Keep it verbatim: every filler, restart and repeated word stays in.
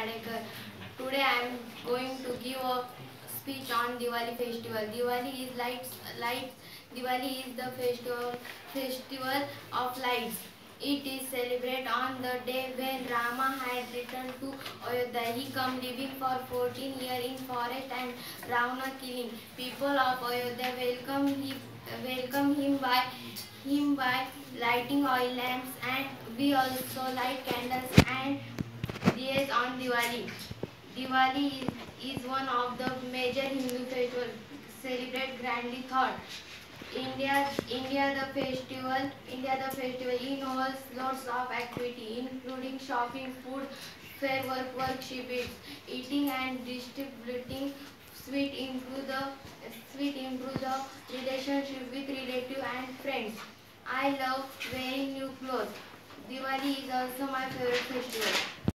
Khadekar. Today I am going to give a speech on Diwali festival. Diwali is lights. Lights. Diwali is the festival festival of lights. It is celebrated on the day when Rama had returned to Ayodhya. He come living for fourteen years in forest and Ravana killing. People of Ayodhya welcome him, welcome him by him by lighting oil lamps, and we also light candles and diyas on Diwali. Diwali is, is one of the major Hindu festivals celebrated grandly thought. India, India the festival, India the festival involves lots of activity, including shopping, food, fair work, workshops, eating and distributing sweet improve the sweet improve the relationship with relative and friends. I love wearing new clothes. Diwali is also my favorite festival.